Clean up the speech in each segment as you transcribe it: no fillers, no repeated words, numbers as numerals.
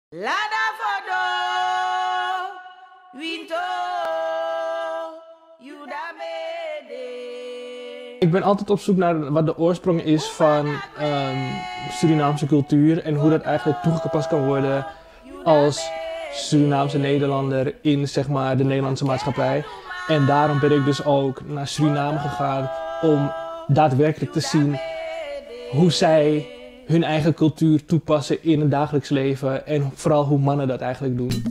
Lada fodo, winto, yudamede. Ik ben altijd op zoek naar wat de oorsprong is van Surinaamse cultuur en hoe dat eigenlijk toegepast kan worden als Surinaamse Nederlander in zeg maar, de Nederlandse maatschappij. En daarom ben ik dus ook naar Suriname gegaan om daadwerkelijk te zien hoe zij hun eigen cultuur toepassen in het dagelijks leven en vooral hoe mannen dat eigenlijk doen.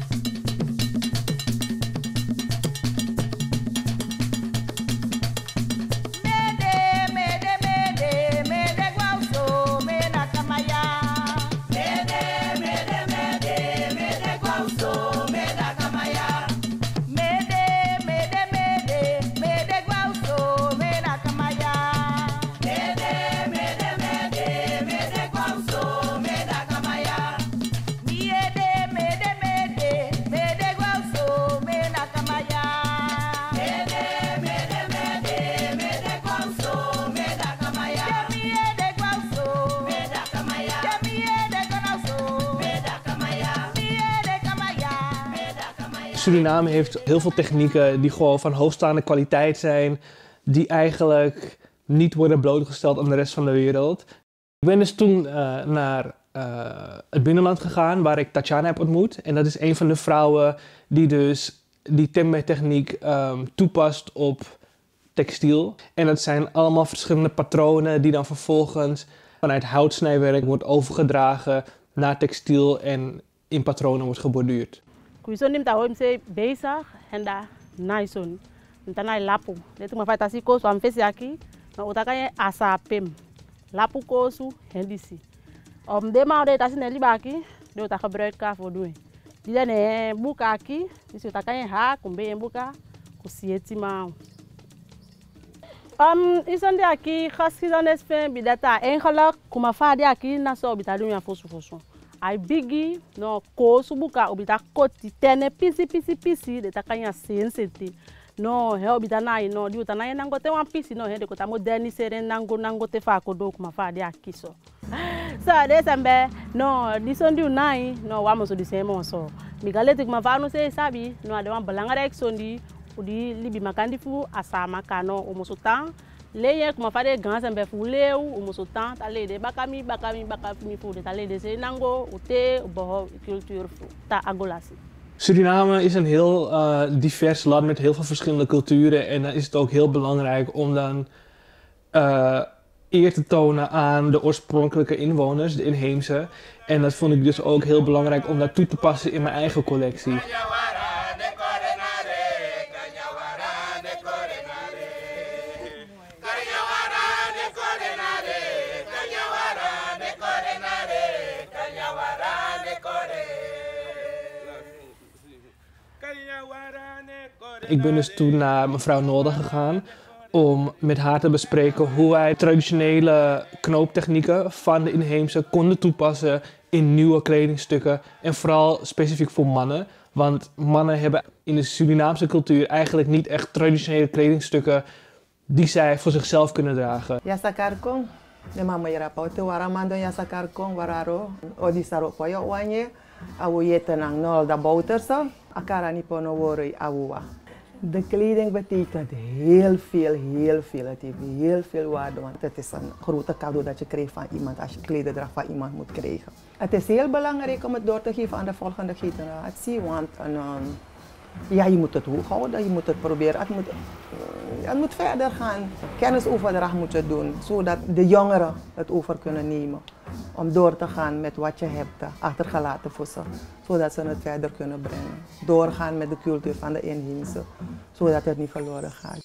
Suriname heeft heel veel technieken die gewoon van hoogstaande kwaliteit zijn, die eigenlijk niet worden blootgesteld aan de rest van de wereld. Ik ben dus toen naar het binnenland gegaan waar ik Tatjana heb ontmoet. En dat is een van de vrouwen die dus die tembe-techniek toepast op textiel. En dat zijn allemaal verschillende patronen die dan vervolgens vanuit houtsnijwerk wordt overgedragen naar textiel en in patronen wordt geborduurd. Kuison nim ta hoim se bezig en da naison. Ntana lapu. Letu mafatasi kosu amfesi aqui. Na utakaye asapem. Lapu kosu hendisi. De ma de tasi neli baki. De utaka gebruiken voor doen. Die dan buka aqui. Dus utakaye ha kumbe buka kusieti ma. Ison de aqui geschiedenis van bidata eigenlijk kuma fa de aqui na so bitadu ya fosu. Ai bigi no kosu buka obita koti tene pisi de takanya senseti no he obita nai no di utana ye nango te wan pisi no he de kota modernisere nango te fa kodo kuma fa de akiso so de sembe no dison di unai no wa mo so di semo so migaleti kuma fa no se sabi no ade wan balangara eksondi udi libi makandi fu asama kano omusutan leye kuma fade ganse mbe fuleu umusutan tale de bakami fu de tale de se nango ute boho cultuur fu ta agolasi. Suriname is een heel divers land met heel veel verschillende culturen en dan is het ook heel belangrijk om dan eer te tonen aan de oorspronkelijke inwoners, de inheemse. En dat vond ik dus ook heel belangrijk om dat toe te passen in mijn eigen collectie. Ik ben dus toen naar mevrouw Nolda gegaan om met haar te bespreken hoe wij traditionele knooptechnieken van de inheemse konden toepassen in nieuwe kledingstukken en vooral specifiek voor mannen. Want mannen hebben in de Surinaamse cultuur eigenlijk niet echt traditionele kledingstukken die zij voor zichzelf kunnen dragen. Yasakarkong, de mama yerapa te waramando yasakarkong wararo odisaro poyo wanye awu yetenang Nolda boutersa akara nipono wori awuwa. De kleding betekent heel veel. Het heeft heel veel waarde, want het is een grote cadeau dat je krijgt van iemand als je klederdracht van iemand moet krijgen. Het is heel belangrijk om het door te geven aan de volgende generatie, want ja, je moet het hoog houden, je moet het proberen. Het moet verder gaan. Kennisoverdracht moet je doen, zodat de jongeren het over kunnen nemen. Om door te gaan met wat je hebt achtergelaten voor ze, zodat ze het verder kunnen brengen. Doorgaan met de cultuur van de inheemse, zodat het niet verloren gaat.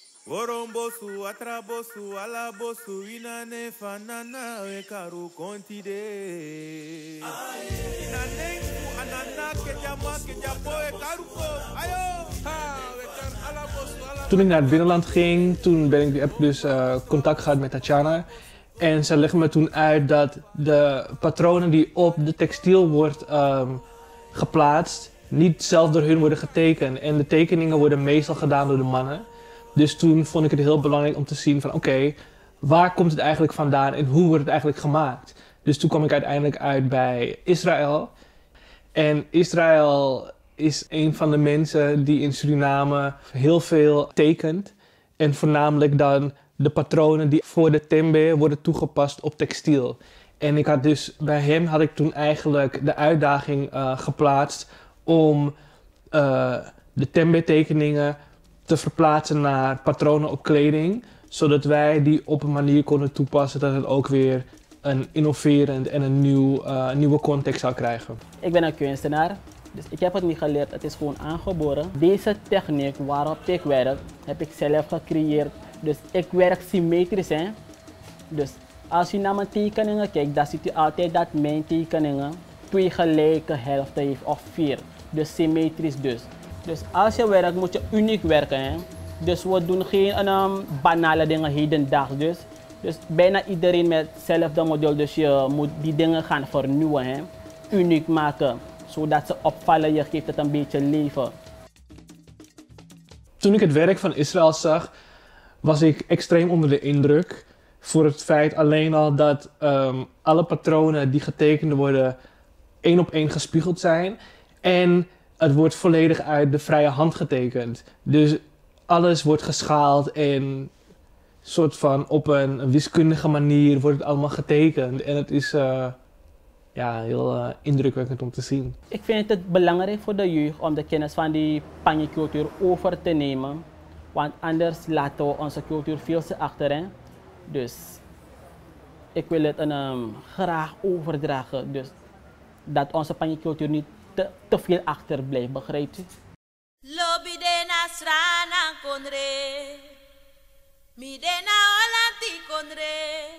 Toen ik naar het binnenland ging, heb ik dus contact gehad met Tatjana. En ze legde me toen uit dat de patronen die op de textiel wordt geplaatst, niet zelf door hun worden getekend. En de tekeningen worden meestal gedaan door de mannen. Dus toen vond ik het heel belangrijk om te zien van oké, waar komt het eigenlijk vandaan en hoe wordt het eigenlijk gemaakt? Dus toen kwam ik uiteindelijk uit bij Israël. En Israël is een van de mensen die in Suriname heel veel tekent. En voornamelijk dan de patronen die voor de tembe worden toegepast op textiel. En ik had dus bij hem had ik toen eigenlijk de uitdaging geplaatst om de tembe tekeningen te verplaatsen naar patronen op kleding. Zodat wij die op een manier konden toepassen dat het ook weer een innoverend en een nieuwe context zou krijgen. Ik ben een kunstenaar, dus ik heb het niet geleerd, het is gewoon aangeboren. Deze techniek waarop ik werk, heb ik zelf gecreëerd. Dus ik werk symmetrisch. Hè? Dus als je naar mijn tekeningen kijkt, dan ziet u altijd dat mijn tekeningen 2 gelijke helften heeft of 4. Dus symmetrisch dus. Dus als je werkt moet je uniek werken. Hè? Dus we doen geen banale dingen hedendaags. Dus bijna iedereen met hetzelfde model. Dus je moet die dingen gaan vernieuwen. Hè? Uniek maken, zodat ze opvallen. Je geeft het een beetje leven. Toen ik het werk van Israël zag, was ik extreem onder de indruk. Voor het feit alleen al dat alle patronen die getekend worden 1 op 1 gespiegeld zijn. En het wordt volledig uit de vrije hand getekend. Dus alles wordt geschaald en soort van op een wiskundige manier wordt het allemaal getekend. En het is heel indrukwekkend om te zien. Ik vind het belangrijk voor de jeugd om de kennis van die Panje-cultuur over te nemen. Want anders laten we onze cultuur veel te achter. Hè? Dus ik wil het graag overdragen. Dus dat onze Panje-cultuur niet te veel achter blijft, begrijpt u? Lobby de nasrana kondre, mi de na olanti kondre,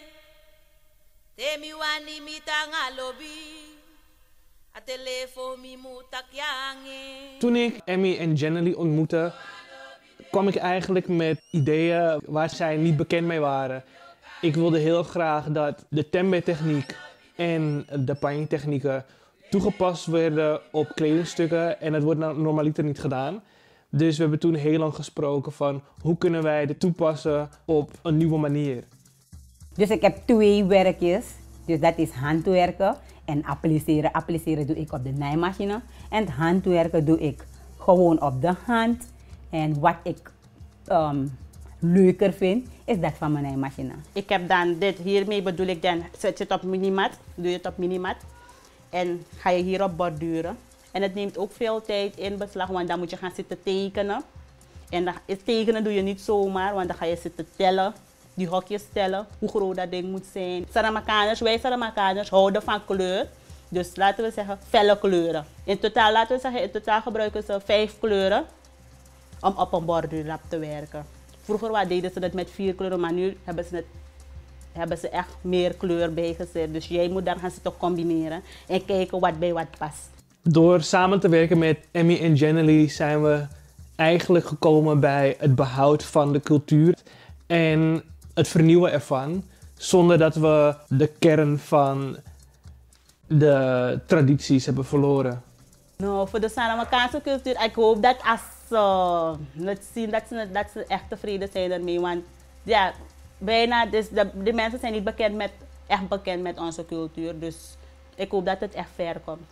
temi wani mi tanga lobby, a telefoon mi mutak yange. Toen ik Emmy en Jenny ontmoette, kwam ik eigenlijk met ideeën waar zij niet bekend mee waren. Ik wilde heel graag dat de tembe-techniek en de panje-technieken toegepast werden op kledingstukken en dat wordt normaliter niet gedaan. Dus we hebben toen heel lang gesproken van hoe kunnen wij dit toepassen op een nieuwe manier. Dus ik heb 2 werkjes, dus dat is handwerken en appliceren. Appliceren doe ik op de naaimachine en het handwerken doe ik gewoon op de hand. En wat ik leuker vind, is dat van mijn naaimachine. Ik heb dan dit, hiermee bedoel ik dan, zet je het op minimat, doe je het op minimat. En ga je hierop borduren. En het neemt ook veel tijd in beslag, want dan moet je gaan zitten tekenen. En dan, tekenen doe je niet zomaar, want dan ga je zitten tellen, die hokjes tellen, hoe groot dat ding moet zijn. Wij Saramakaners houden van kleur, dus laten we zeggen felle kleuren. In totaal gebruiken ze 5 kleuren om op een borduurlap te werken. Vroeger deden ze het met 4 kleuren, maar nu hebben ze echt meer kleur bijgezet. Dus jij moet daar gaan zitten combineren en kijken wat bij wat past. Door samen te werken met Emmy en Jenny zijn we eigenlijk gekomen bij het behoud van de cultuur en het vernieuwen ervan, zonder dat we de kern van de tradities hebben verloren. Nou, voor de Saramakaanse cultuur, ik hoop dat als ze het zien, dat ze echt tevreden zijn ermee. Want ja, bijna, dus de mensen zijn niet echt bekend met onze cultuur. Dus ik hoop dat het echt ver komt.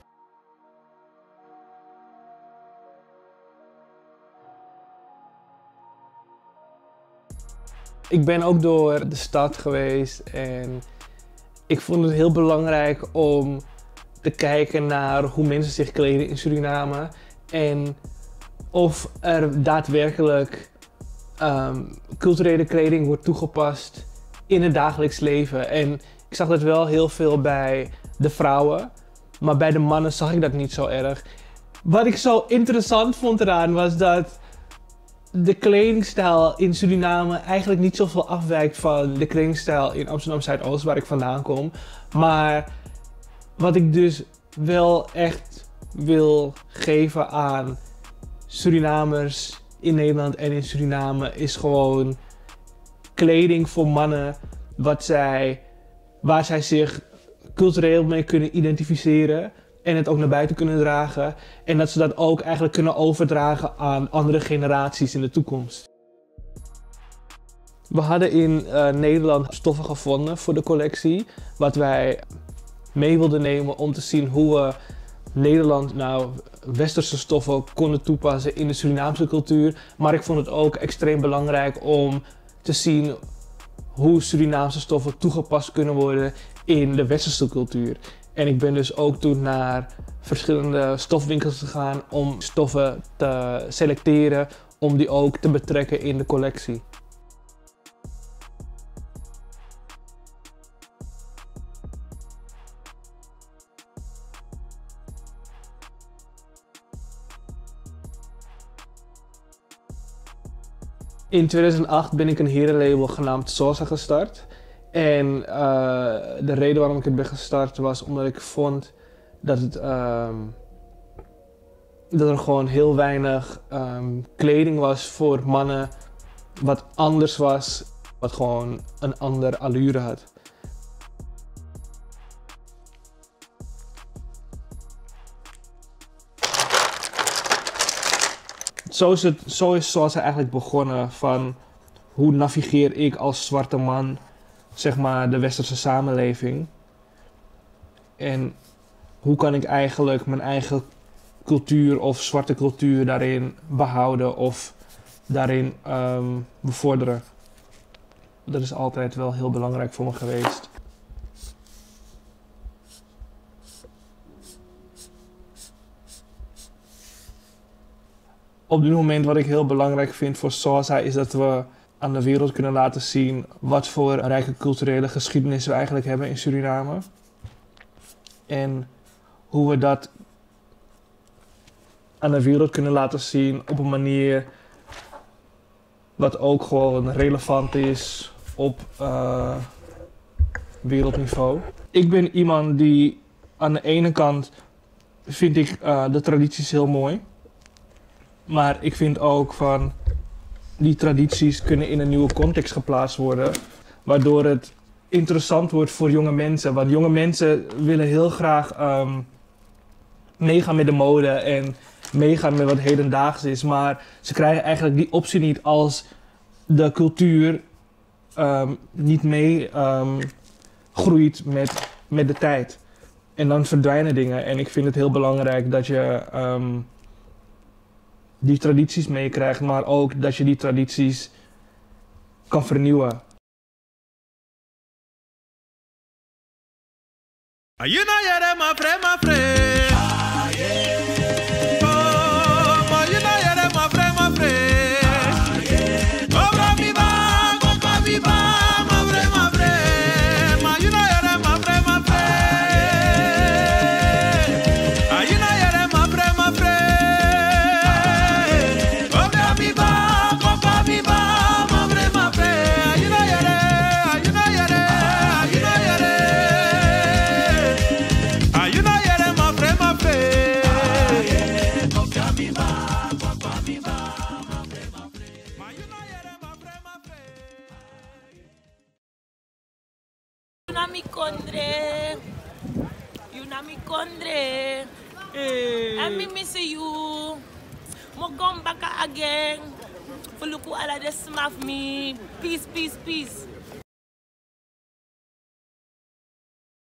Ik ben ook door de stad geweest en ik vond het heel belangrijk om te kijken naar hoe mensen zich kleden in Suriname en of er daadwerkelijk culturele kleding wordt toegepast in het dagelijks leven. En ik zag dat wel heel veel bij de vrouwen, maar bij de mannen zag ik dat niet zo erg. Wat ik zo interessant vond eraan was dat de kledingstijl in Suriname eigenlijk niet zoveel afwijkt van de kledingstijl in Amsterdam Zuidoost, waar ik vandaan kom. Maar wat ik dus wel echt wil geven aan Surinamers in Nederland en in Suriname is gewoon kleding voor mannen waar zij zich cultureel mee kunnen identificeren en het ook naar buiten kunnen dragen. En dat ze dat ook eigenlijk kunnen overdragen aan andere generaties in de toekomst. We hadden in Nederland stoffen gevonden voor de collectie, wat wij mee wilden nemen om te zien hoe we Nederland nou westerse stoffen konden toepassen in de Surinaamse cultuur. Maar ik vond het ook extreem belangrijk om te zien hoe Surinaamse stoffen toegepast kunnen worden in de westerse cultuur. En ik ben dus ook toen naar verschillende stofwinkels gegaan om stoffen te selecteren, om die ook te betrekken in de collectie. In 2008 ben ik een herenlabel genaamd Sosa gestart. En de reden waarom ik het ben gestart was omdat ik vond dat, dat er gewoon heel weinig kleding was voor mannen wat anders was, wat gewoon een andere allure had. Zo is Sosa eigenlijk begonnen van hoe navigeer ik als zwarte man, zeg maar, de westerse samenleving. En hoe kan ik eigenlijk mijn eigen cultuur of zwarte cultuur daarin behouden of daarin bevorderen. Dat is altijd wel heel belangrijk voor me geweest. Op dit moment wat ik heel belangrijk vind voor Sosa is dat we aan de wereld kunnen laten zien wat voor rijke culturele geschiedenis we eigenlijk hebben in Suriname. En hoe we dat aan de wereld kunnen laten zien op een manier wat ook gewoon relevant is op wereldniveau. Ik ben iemand die aan de ene kant vind ik de tradities heel mooi. Maar ik vind ook van die tradities kunnen in een nieuwe context geplaatst worden. Waardoor het interessant wordt voor jonge mensen. Want jonge mensen willen heel graag meegaan met de mode en meegaan met wat hedendaags is. Maar ze krijgen eigenlijk die optie niet als de cultuur niet mee groeit met de tijd. En dan verdwijnen dingen. En ik vind het heel belangrijk dat je die tradities meekrijgt, maar ook dat je die tradities kan vernieuwen. And me miss you. Mo come back again. For look who all of this smash me. Peace, peace, peace.